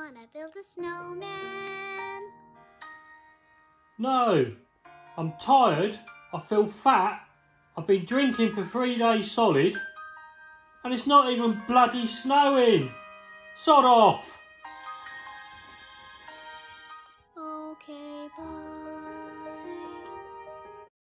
wanna build a snowman? No, I'm tired, I feel fat, I've been drinking for 3 days solid, and it's not even bloody snowing. Sod off!